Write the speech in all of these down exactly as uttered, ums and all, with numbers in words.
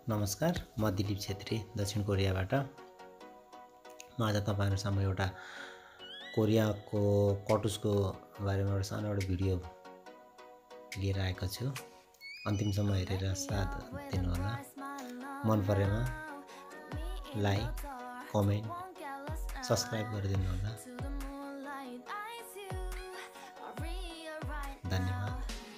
नमस्कार, म दिलीप छेत्री दक्षिण कोरियाबाट। म आज तपाईहरु सामु एउटा कोरियाको कटुसको बारेमा एउटा सानो एउटा भिडियो लिएर आएको छु। अन्तिमसम्म हेरेर साथ दिनु होला। मन परेमा लाइक, कमेन्ट, सब्स्क्राइब गरिदिनु होला। धन्यवाद।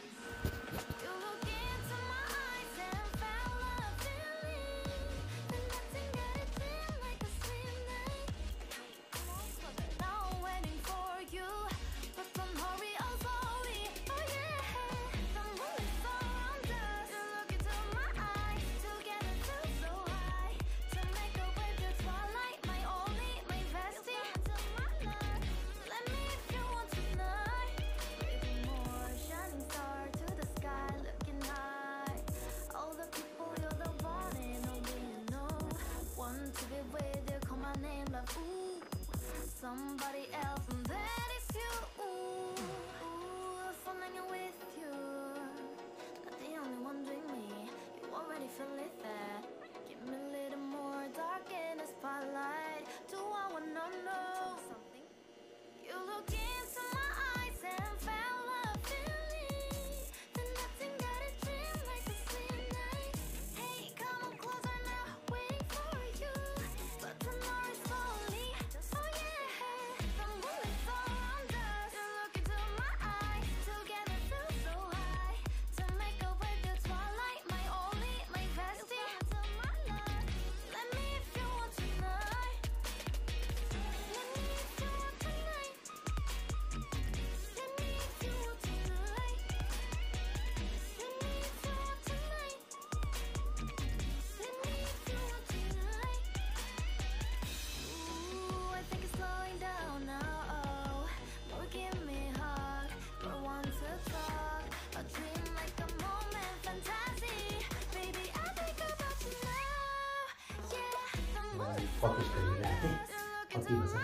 Somebody else, and that is you. Ooh, falling with you. Not the only one doing me. You already feel it there. Give me a little more dark in the spotlight. Do I wanna know something? You look into my eyes and fell a feeling. Then nothing got a dream like a same night. Hey, come on closer now, waiting for you. But tomorrow's slowly. Oh yeah. कटुस गरिरहेको थिएँ। कति बजे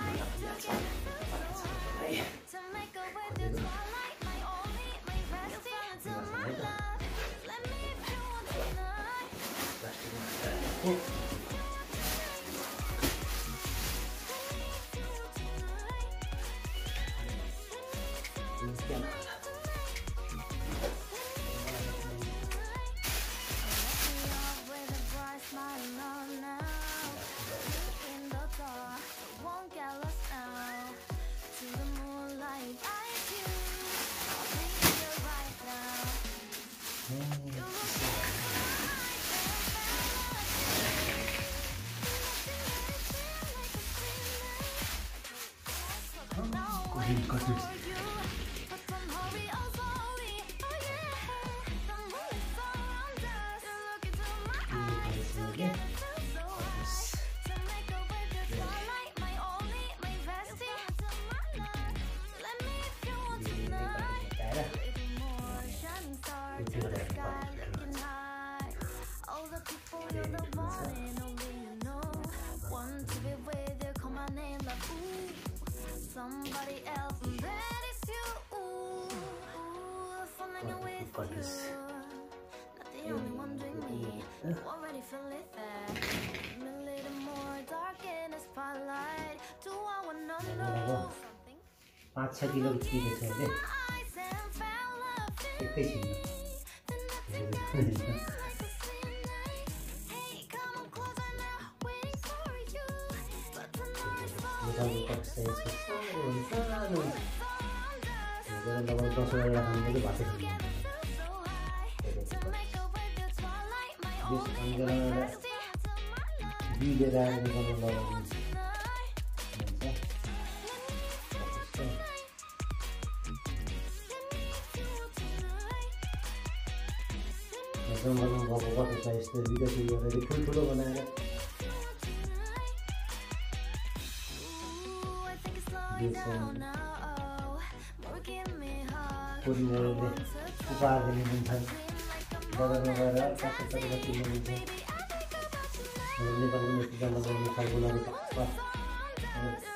कटुस Somebody else, and that is you. Ooh, falling with you. Not the only one doing me. You already feel it there. Give me a little more dark in the spotlight. Do I wanna know something? पाँच छ kilo kilo छ भने एकैछिनमा यस्तो video सुरु गरेर ठुल्ठुलो बनाएर कोरियाले उपहार दिने हुन्छन्। बजारमा गएर कस्तो तरिका किन्नु हुन्छ नेपाली मिस्त्री जम्मा गर्ने खालको